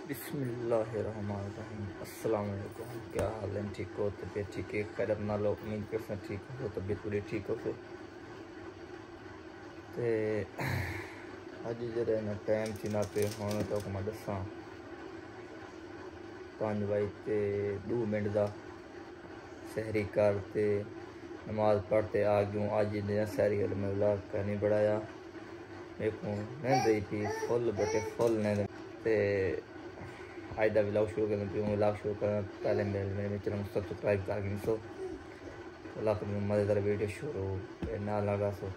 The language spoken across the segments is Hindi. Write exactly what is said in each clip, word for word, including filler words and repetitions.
बिस्मिल्लाहिर्रहमानिर्रहीम। अस्सलाम वालेकुम। क्या हाल है? ठीक हो? तबीयत ठीक है? खैर अपना लो, उम्मीद करते ठीक हो, तबीयत पूरी ठीक हो। फिर ते अज जरा ना टाइम थी ना पे हुण तो मैं दसा पाँच बजे दो मिनट का सहरी करते नमाज पढ़ते आ गयूँ। अज सहरी में व्लॉग का नहीं बढ़ाया, मेरे को नींद आई थी फुल बटे फुल नींद। ते आज का व्लॉग शुरू करना पियूँ। व्लॉग शुरू करना पहले मेरे मेरे चैनल को सब्सक्राइब कर गिन सो व्लॉग में मज़ेदार वीडियो शुरू ना लगा सो।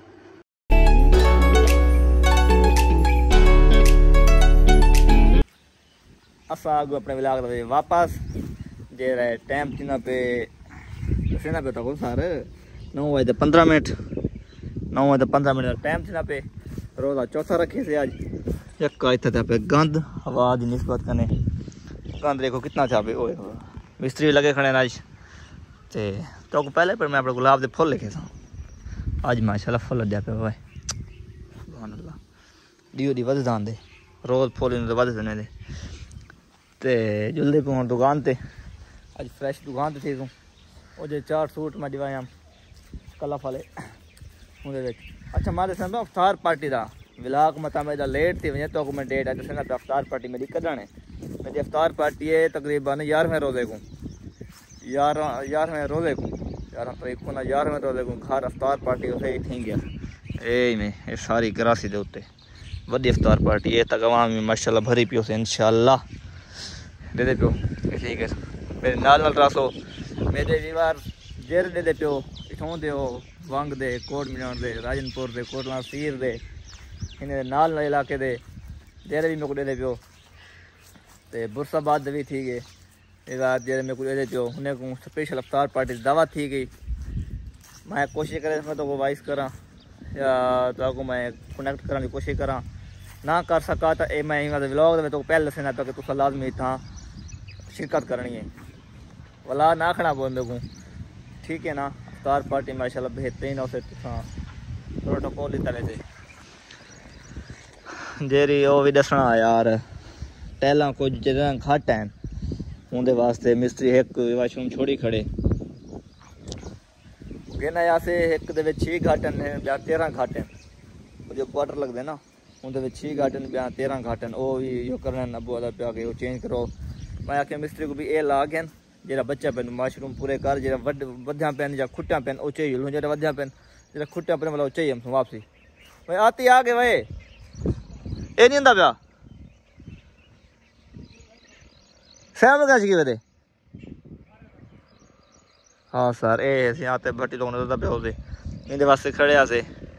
असा आगू अपने व्लॉग वापस जे रहे टाइम थी ना पे ना पे तो सर नौ बजे पंद्रह मिनट नौ बजे पंद्रह मिनट टाइम थी ना पे रोज़ा चौथा रखे से आज एक इतना पे गंद हवा की निस्बत करने गंद देखो कितना था पे। ओए मिस्त्री लगे खड़े आज ते तो पहले पर मैं अपने गुलाब के फुल लिखे था आज माशाल्लाह फुल लद्या पे भाई सुभान अल्लाह डी डी वध दान दे रोज़ फुल वध देने दे ते जुलदे पे हूँ दुकान ते आज फ्रैश दुकान ते थी तू वो जो चार सूट मैं दिवाया कला फले उनके अच्छा मारे संग अफ्तार पार्टी का व्लॉग मत मेरा लेट थी वजह तो मैं डेट है तो अफ्तार पार्टी मेरी कदाने मेरी अफ्तार पार्टी है तकरीबन यारवें रोज़े को यार यारवें रोज़े को यारह तरीक को ना यारवें रोज़े को घर अफ्तार पार्टी उसे ही थी गया ए में ये सारी करासी के उत्ते वड्डी अफ्तार पार्टी ये तक अवाम में माशाल्लाह भरी पियो से इंशाल्लाह दे दे पियो ठीक है। मेरे नाल नाल रासो मेरे दीवार जेर दे दे पियो इथों दे वंग दे कोट मीनार दे राजनपुर दे कोटला सीर दे इन्हें नाल नाल इलाके दे जेरे भी मेरे को दे दे पियो ते बुरसाबाद भी थी गए ये बात जेरे मेरे को दे दे पियो उन्हें को स्पेशल अफ्तार पार्टी दावत थी गई। मैं कोशिश करे मैं तो को वॉइस करा या तो को मैं कनेक्ट करने की कोशिश करा ना कर सका तो ए मैं व्लॉग में तो पहले दसना तो कि तुसा लाजमी था शिरकत करनी है वाला ना खड़ा बोल मेरे को ठीक है ना। अफ्तार पार्टी माशाल्लाह बेहतरीन उसे प्रोटोकॉल तरह से जेरी वो भी दसना यार टैला कुछ जगह घट हैं उनके वास्ते मिस्त्री एक वाशरूम छोड़ी खड़े कहना यासे एक दे छे घाट हैं या तेरह घाट हैं जो क्वार्टर लगते ना उनके छे घाट हैं या तेरह घाट हैं वो भी यो करना अबू अदा पे आके वो चेंज करो। मैं आखे मिस्त्री को भी ये ला गए जरा बच्चा पेन माशरूम पूरे कर जरा वध्या पेन या खुट्टा पेन वो चाहिए लूँ जरा वध्या पेन जरा खुट्टा पेन वाला चाहिए हम वापसी भाई आती आ गए भाई ये नहीं होता प्या सैम क्या चाहिए वे हाँ सर ये आते भट्टी लोग ने पे उसे इंदे वास्ते खड़े आसे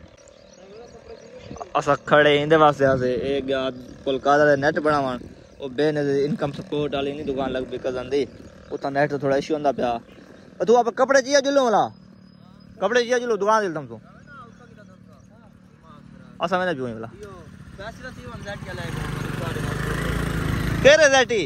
असा खड़े इंदे वास्ते आसे ये गया पुलकादा नेट बनावन वो बेन इनकम सपोर्ट वाली नहीं दुकान लग पे कजन दी उतना नेट तो थोड़ा इशू होंदा पिया तू आप कपड़े चाहिए जुलो वाला कपड़े चाहिए जुलो दुकान दिल तुम तो असा मैंने पियो वाला केरे जैटी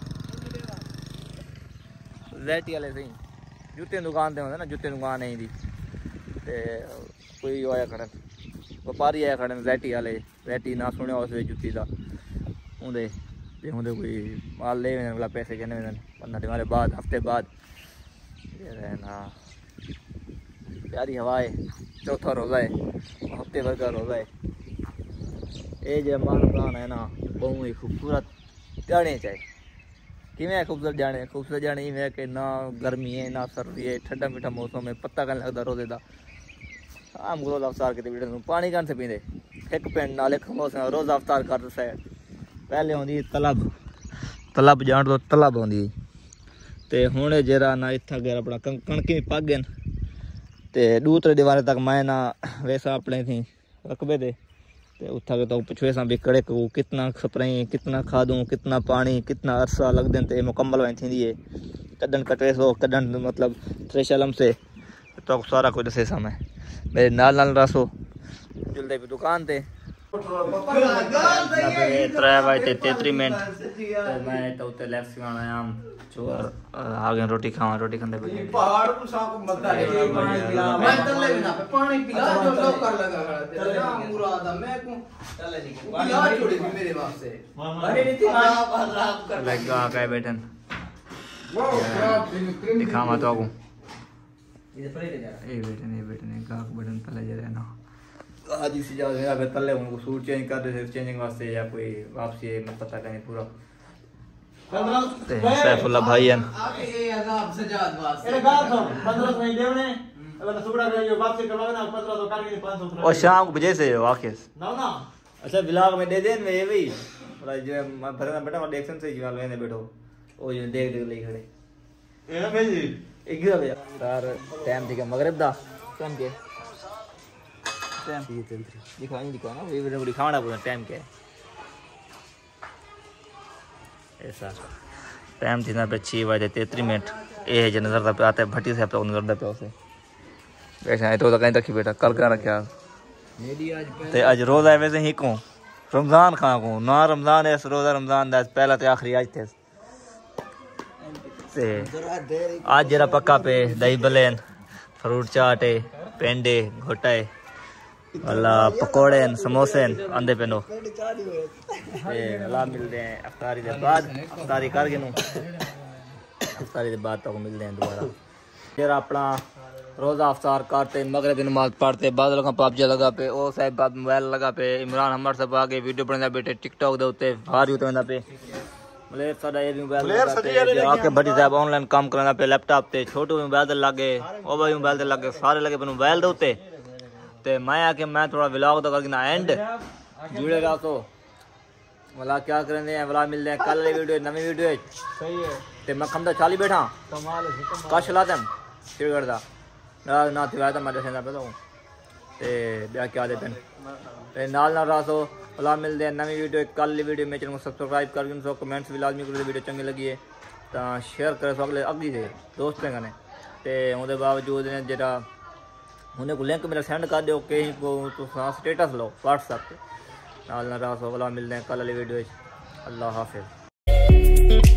जैटी वाले सही जूते दुकान ते होंदे ना जूते दुकान नहीं दी ते कोई आया खड़े व्यापारी आया खड़े जैटी वाले जैटी ना सुनिया उस जूती का उन्दे ते उन्दे कोई माल ले वाला पैसे कहने पंद्रह दिन वाले बाद हफ्ते बाद ये ना प्यारी हवा है चौथा रोज़ा है हफ्ते भर का रोज़ा है ये जो मानदान है ना बहुत ही खूबसूरत जाने चाहिए किमें खूबसूरत जाने खूबसूरत जाने में कि ना गर्मी है ना सर्दी है ठंडा मीठा मौसम है पत्ता कन लगता रोज़े का आम रोज़ अवतार के पानी कन से पीते एक पिंड नाले खमोस रोज़ अवतार कर साइड पहले आँदी तलब तलब जान तो तलब आँदी तो हूँ जरा ना इतना गैर अपना कणकी पग गए तो दूसरे दीवारे तक मैं ना वैसा अपने थी रकबे दे तो उठा के तो पुछे सा भी कड़े को कितना स्प्रे कितना खादूँ कितना पानी कितना अरसा लग दें तो मुकम्मल वहीं थी है कदन कटे सो कदन मतलब थ्रेशलम से तो सारा कुछ दसे सा मैं मेरे नाल नाल रसो जुलदे भी दुकान ते त्रै बजे तैंतीस मिनट तो मैं तो उते लेफ्ट से आया जो आ गए रोटी खावा रोटी खांदे पे पहाड़ को साको मत है मैं तले बिना पानी पिला जो लोग कर लगा तेरा मुराद मैं को चले जी पिला छोड़ी मेरे वास्ते अरे नीति आप आराम कर लगा के बैठन दिखावा तो को ये परे जा ए बैठन ए बैठन का बैठन तले जा रहा ना आज इसी जगह पे तले उनको सूट चेंज कर दे चेंजिंग वास्ते या कोई वापसी मैं पता नहीं पूरा सैफुल्लाह भाई हैं आके ये अजाब सजाद वास्ते अरे गाल तो पंद्रह सौ नहीं देवने अगर सुबह का जो वापसी करवावे ना पंद्रह सौ करके पाँच सौ और शाम को बजे से वाकई ना ना अच्छा ब्लॉग में दे देन वे भी और जो मैं भरना बेटा और एक्शन से जीवा लेने बैठो ओ जो देख देख ले खड़े ए ना भेजी एक गिरा भैया सर टाइम ठीक है मगरिब दा टाइम के टाइम ये चल रही दिखा नहीं दिखा ना ये वीडियो दिखाना पूरा टाइम क्या है ऐसा टाइम थी ना पे छः बजे तैंतीस मिनट ये जो नजर पे आते भट्टी से आप नजर पे उसे बैठा है तो कहीं तक बेटा कल का रखा ते आज रोज़ है वैसे ही को रमज़ान खा को ना रमज़ान है रोज़ा रमज़ान दा पहला ते आखिरी आज थे ते आज जरा पक्का पे दही बलेन फ्रूट चाट है पेंडे घोटा है वाला पकोड़े समोसे आंदे पे नो अल्लाह मिलते हैं अफ्तारी के बाद अफ्तारी करके नो अफ्तारी के बाद तो मिलते हैं दोबारा फिर अपना रोज़ा अफ्तार करते मगरिब की नमाज पढ़ते बाद लोग पबजी लगा पे ओ साहब बात मोबाइल लगा पे इमरान हमर सब आगे वीडियो बनदा बेटे टिकटॉक दे उत्ते बाहर यूं तो पे मलेर साडा ये मोबाइल आके बड़ी साहब ऑनलाइन काम करना पे लैपटॉप ते छोटू मोबाइल लगे ओ भाई मोबाइल लगे सारे लगे पे मोबाइल दे उत्ते ते मैं आके मैं थोड़ा व्लॉग तो करके ना एंड जुड़े रहा तो वाला क्या करेंगे वाला मिलते हैं कल वीडियो नवी वीडियो सही है ते मैं खमदा चाली बैठा कमाल कश लाते हम फिर करदा ना ना थिया तो मैं दसना पे तो ते ब्याह क्या देते ते नाल ना रहा तो वाला मिलते हैं नवी वीडियो कल वीडियो में चैनल को सब्सक्राइब कर सो कमेंट्स भी लाजमी करो वीडियो चंगी लगी है तो शेयर करे सो अगले अगली से दोस्तों कने ते उहदे बावजूद ने जेड़ा उन्हें को लिंक मेरा सेंड कर दो कहीं को तो स्टेटस लो व्हाट्सएप पे नाल ना रहा वाला मिलते हैं कल वाली वीडियो। अल्लाह हाफिज़।